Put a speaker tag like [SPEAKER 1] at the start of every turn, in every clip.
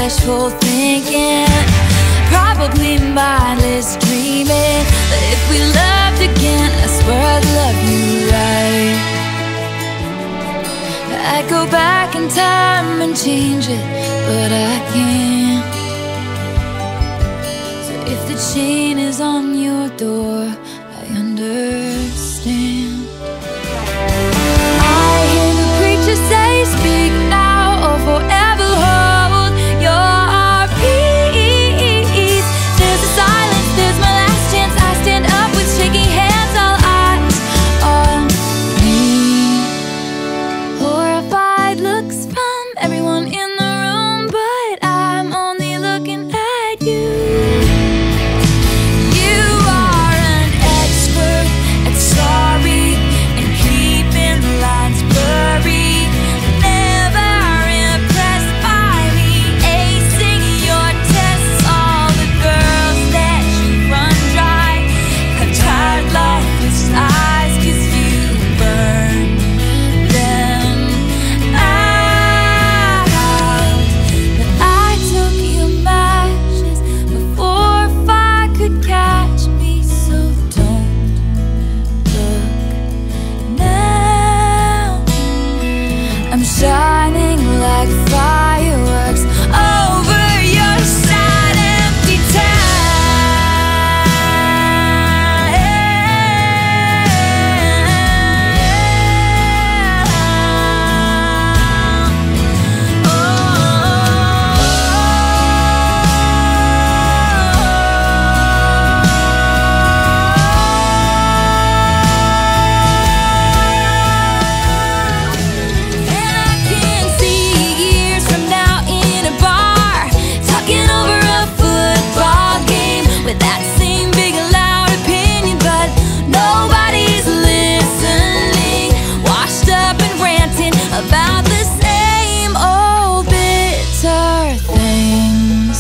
[SPEAKER 1] wishful thinking, probably mindless dreaming. But if we loved again, I swear I'd love you right. I'd go back in time and change it, but I can't. So if the chain is on your door, I understand. I hear the preacher say, speak now or forever hold your peace. There's a silence, there's my last chance. I stand up with shaking hands, all eyes on me. Horrified looks from everyone in the room, but I'm only looking at you. You are an expert at sorry and keeping the lines blurry. Never impressed by me acing your tests. All the girls that you run dry have tired lifeless eyes, 'cause you burn them out. But I took your matches before fire could catch me, so don't look now. I'm shining like fireworks over your sad, empty town. And I can see years from now in a bar, talking over a football game with that same big loud opinion, but nobody's listening. Washed up and ranting about the same old bitter things.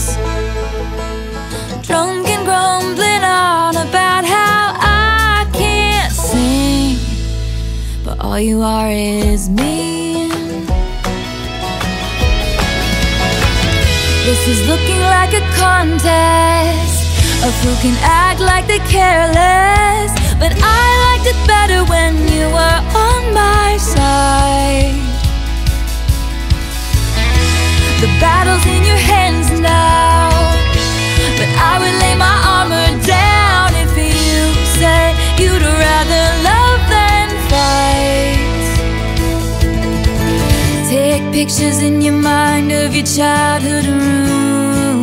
[SPEAKER 1] Drunk and grumbling on about how I can't sing, but all you are is mean. This is looking like a contest of who can act like they're careless, but I liked it better when you were on my side. The battle's in your hands now, but I would lay my armor down if you said you'd rather love than fight. Take pictures in your mind of your childhood room.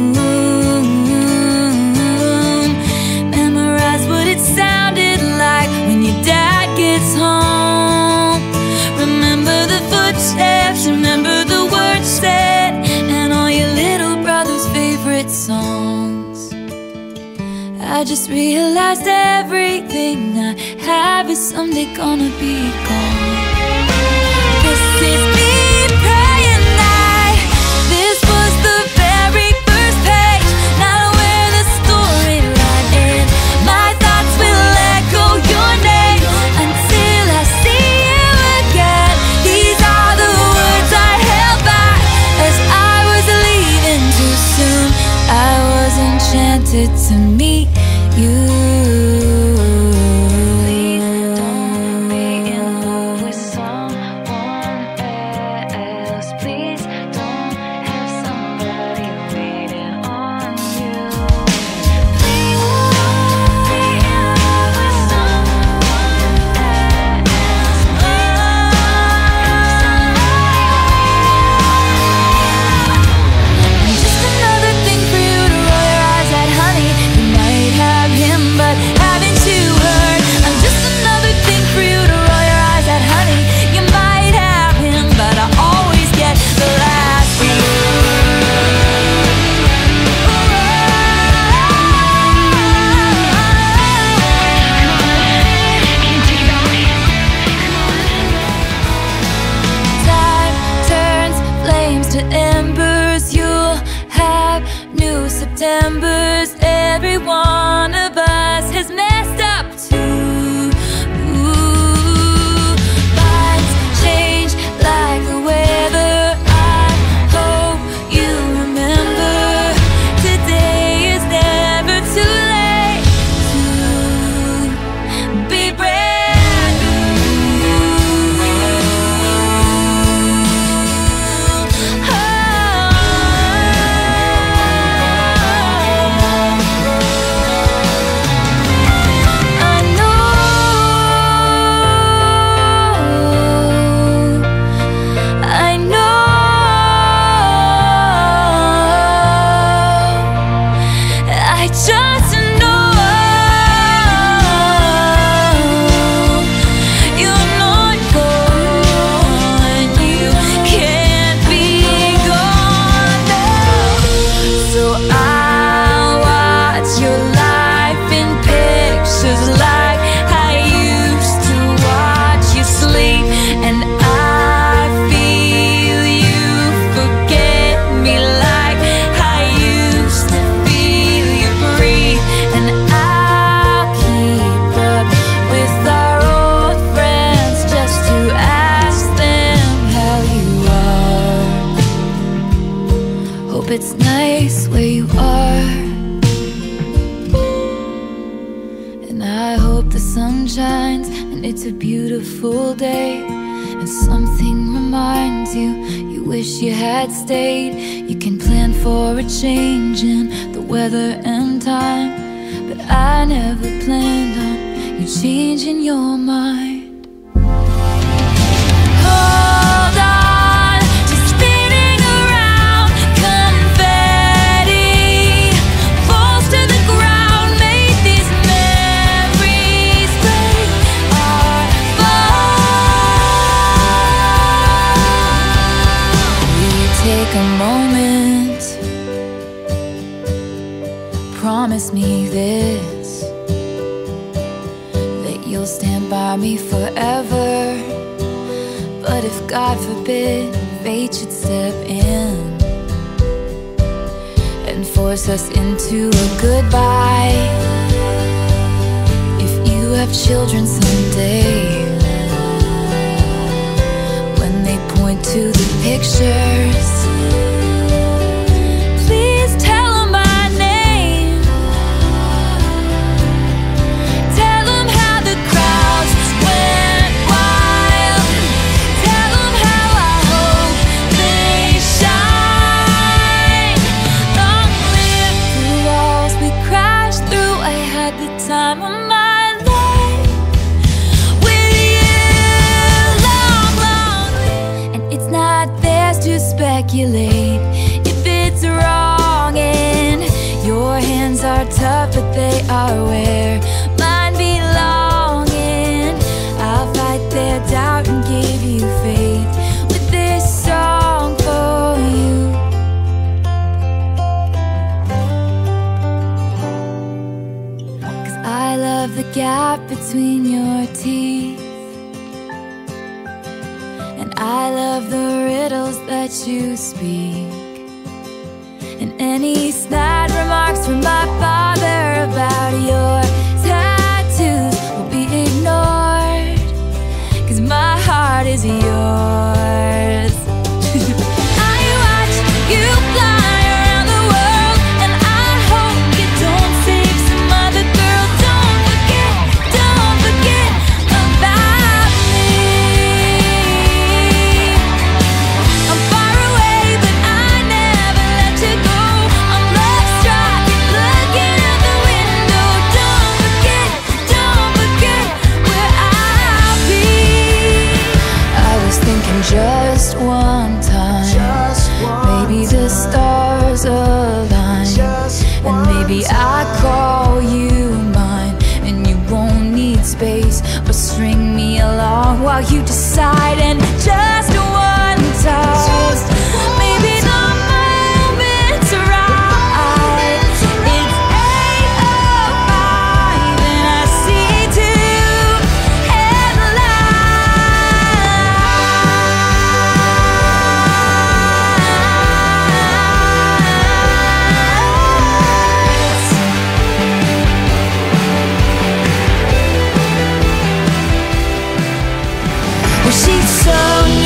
[SPEAKER 1] Memorize what it sounded like when your dad gets home. Remember the footsteps, remember the words said, and all your little brother's favorite songs. I just realized everything I have is someday gonna be gone. This is me praying that this was the very first page, not where the storyline ends. My thoughts will echo your name until I see you again. These are the words I held back as I was leaving too soon. I was enchanted to meet you. Please don't be in love with someone else. Please don't have somebody waiting on you. Please don't be in love with someone else. Just another thing for you to roll your eyes at, honey. You might have him, but haven't you heard? I'm just another thing for you to roll your eyes at, honey. You might have him, but I always get the last Time turns flames to embers. You'll have new Septembers. Every one of us has messed up too. Minds change like the weather. I hope you remember Hope it's nice where you are, and I hope the sun shines and it's a beautiful day, and something reminds you you wish you had stayed. You can plan for a change in the weather and time, but I never planned on you changing your mind. Hold on to spinning around, confetti falls to the ground. Make these memories break our fall. Will you take a moment? Promise me this, that you'll stand by me forever. But if God forbid fate should step in and force us into a goodbye, if you have children someday, when they point to the pictures, please tell them my name. Tell them how the crowds went wild. Tell them how I hope they shine. Long live the walls we crashed through. I had the time of my life with you. Long, long live. And it's not theirs to speculate if it's wrong, and your hands are tough, but they are where mine belong. And I'll fight their doubt and give you faith with this song for you. 'Cause I love the gap between your teeth, and I love the riddles that you speak, and any snide remarks from my father about your tattoos will be ignored, 'cause my heart is yours. I watch you fly around the world, and I hope you don't save some other girl. Don't forget about me. I'm far away, but I never let you go. I'm love struck, looking out the window. Don't forget where I'll be. I was thinking just one time, maybe the stars align, and maybe I call you mine, and you won't need space or string me along while you decide. And just one time, maybe the moment's right. It's 8:05 and I see two headlights. Well, she's so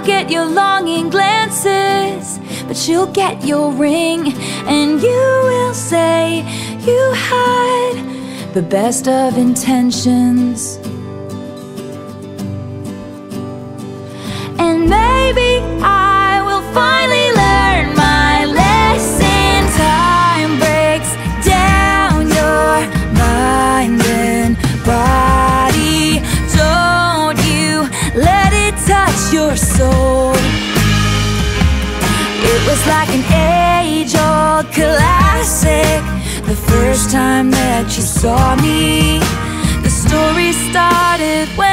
[SPEAKER 1] get your longing glances, but you'll get your ring, and you will say you had the best of intentions. And maybe I will finally learn my lesson. Time breaks down your mind and body. Don't you let it touch your soul. It was like an age-old classic the first time that you saw me. The story started when